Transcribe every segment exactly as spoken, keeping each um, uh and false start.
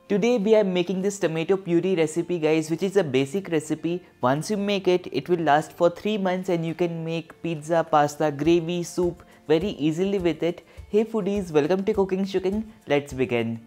Today we are making this tomato puree recipe guys, which is a basic recipe. Once you make it, it will last for three months and you can make pizza, pasta, gravy, soup very easily with it. Hey foodies, welcome to Cooking Shooking. Let's begin.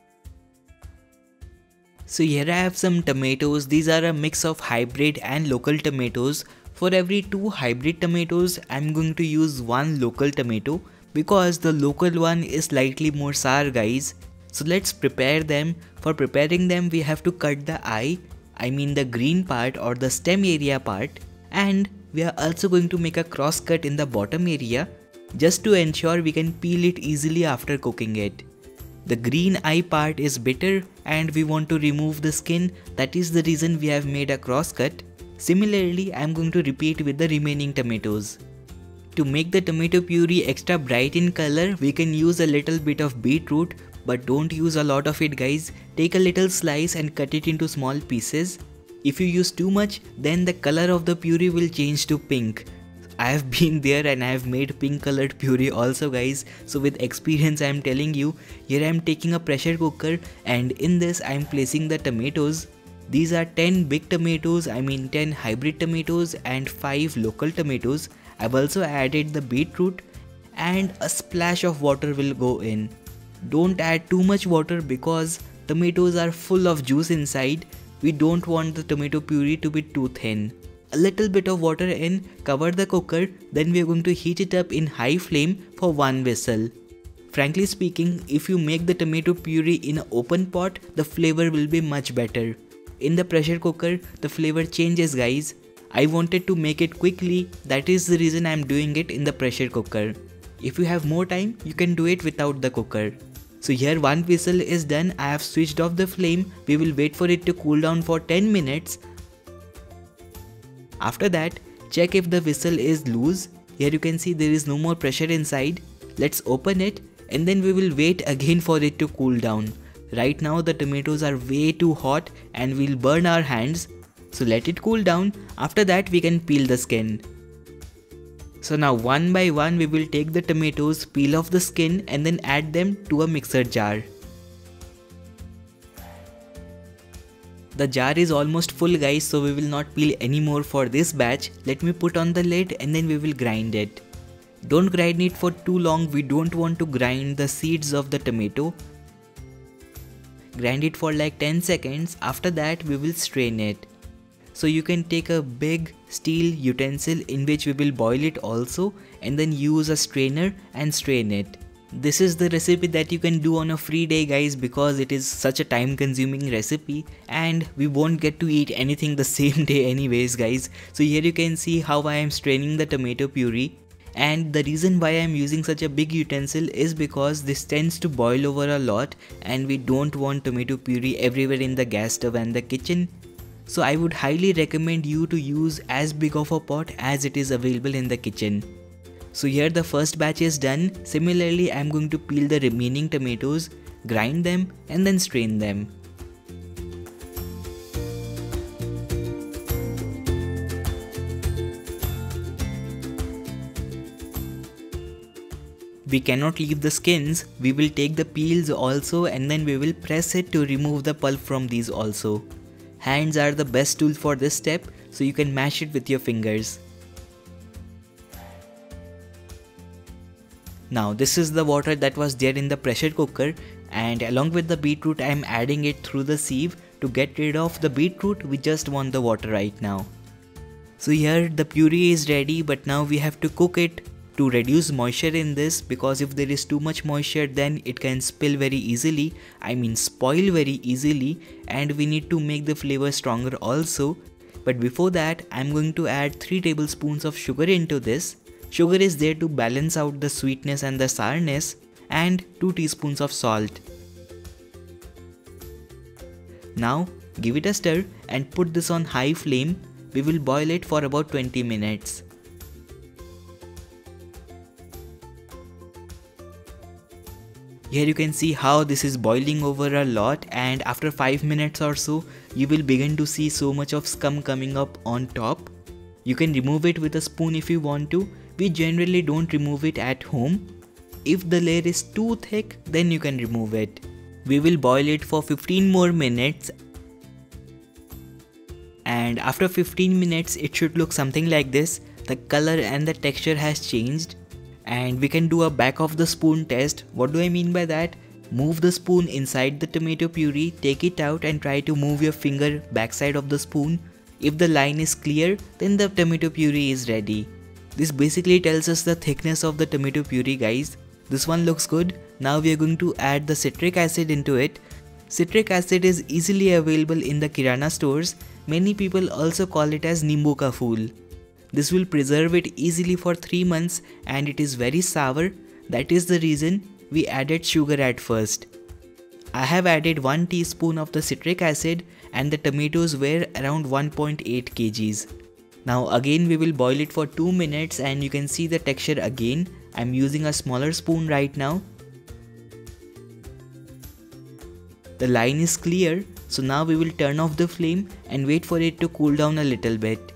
So here I have some tomatoes. These are a mix of hybrid and local tomatoes. For every two hybrid tomatoes, I'm going to use one local tomato because the local one is slightly more sour guys. So let's prepare them. For preparing them, we have to cut the eye, I mean the green part or the stem area part, and we are also going to make a cross cut in the bottom area just to ensure we can peel it easily after cooking it. The green eye part is bitter and we want to remove the skin, that is the reason we have made a cross cut. Similarly, I am going to repeat with the remaining tomatoes. To make the tomato puree extra bright in color, we can use a little bit of beetroot, but don't use a lot of it guys. Take a little slice and cut it into small pieces. If you use too much, then the color of the puree will change to pink. I have been there and I have made pink colored puree also guys. So with experience I am telling you, here I am taking a pressure cooker and in this I am placing the tomatoes. These are ten big tomatoes, I mean ten hybrid tomatoes and five local tomatoes. I've also added the beetroot and a splash of water will go in. Don't add too much water because tomatoes are full of juice inside. We don't want the tomato puree to be too thin. A little bit of water in, cover the cooker, then we are going to heat it up in high flame for one whistle. Frankly speaking, if you make the tomato puree in an open pot, the flavor will be much better. In the pressure cooker, the flavor changes guys. I wanted to make it quickly, that is the reason I am doing it in the pressure cooker. If you have more time, you can do it without the cooker. So here one whistle is done, I have switched off the flame, we will wait for it to cool down for ten minutes. After that, check if the whistle is loose. Here you can see there is no more pressure inside. Let's open it and then we will wait again for it to cool down. Right now the tomatoes are way too hot and we'll burn our hands. So let it cool down. After that we can peel the skin. So now one by one we will take the tomatoes, peel off the skin and then add them to a mixer jar. The jar is almost full guys, so we will not peel any more for this batch. Let me put on the lid and then we will grind it. Don't grind it for too long, we don't want to grind the seeds of the tomato. Grind it for like ten seconds, after that we will strain it. So you can take a big steel utensil in which we will boil it also and then use a strainer and strain it. This is the recipe that you can do on a free day guys because it is such a time consuming recipe and we won't get to eat anything the same day anyways guys. So here you can see how I am straining the tomato puree. And the reason why I am using such a big utensil is because this tends to boil over a lot and we don't want tomato puree everywhere in the gas stove and the kitchen. So I would highly recommend you to use as big of a pot as it is available in the kitchen. So here the first batch is done. Similarly, I am going to peel the remaining tomatoes, grind them and then strain them. We cannot leave the skins, we will take the peels also and then we will press it to remove the pulp from these also. Hands are the best tool for this step, so you can mash it with your fingers. Now this is the water that was there in the pressure cooker and along with the beetroot I am adding it through the sieve. To get rid of the beetroot, we just want the water right now. So here the puree is ready, but now we have to cook it to reduce moisture in this because if there is too much moisture then it can spill very easily, I mean spoil very easily, and we need to make the flavor stronger also. But before that I am going to add three tablespoons of sugar into this. Sugar is there to balance out the sweetness and the sourness, and two teaspoons of salt. Now give it a stir and put this on high flame. We will boil it for about twenty minutes. Here you can see how this is boiling over a lot, and after five minutes or so you will begin to see so much of scum coming up on top. You can remove it with a spoon if you want to. We generally don't remove it at home. If the layer is too thick, then you can remove it. We will boil it for fifteen more minutes, and after fifteen minutes it should look something like this. The color and the texture has changed, and we can do a back of the spoon test. What do I mean by that? Move the spoon inside the tomato puree, take it out and try to move your finger backside of the spoon. If the line is clear, then the tomato puree is ready. This basically tells us the thickness of the tomato puree, guys. This one looks good. Now we are going to add the citric acid into it. Citric acid is easily available in the kirana stores. Many people also call it as Nimbu ka phool. This will preserve it easily for three months and it is very sour. That is the reason we added sugar at first. I have added one teaspoon of the citric acid and the tomatoes were around one point eight kilograms. Now again we will boil it for two minutes and you can see the texture again. I am using a smaller spoon right now. The line is clear, so now we will turn off the flame and wait for it to cool down a little bit.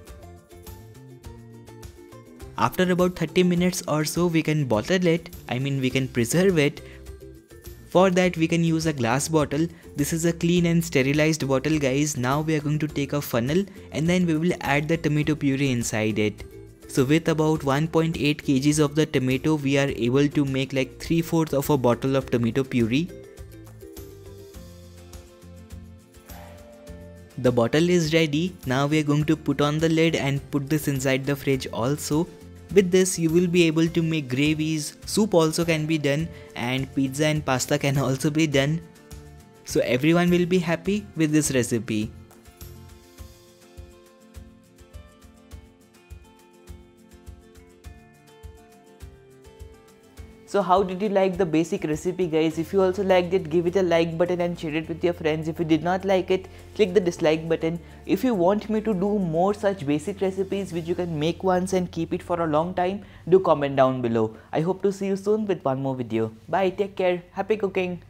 After about thirty minutes or so we can bottle it, I mean we can preserve it. For that we can use a glass bottle. This is a clean and sterilized bottle, guys. Now we are going to take a funnel and then we will add the tomato puree inside it. So with about one point eight kilograms of the tomato we are able to make like three fourths of a bottle of tomato puree. The bottle is ready. Now we are going to put on the lid and put this inside the fridge also. With this you will be able to make gravies, soup also can be done, and pizza and pasta can also be done. So everyone will be happy with this recipe. So how did you like the basic recipe, guys? If you also liked it, give it a like button and share it with your friends. If you did not like it, click the dislike button. If you want me to do more such basic recipes which you can make once and keep it for a long time, do comment down below. I hope to see you soon with one more video. Bye, take care, happy cooking.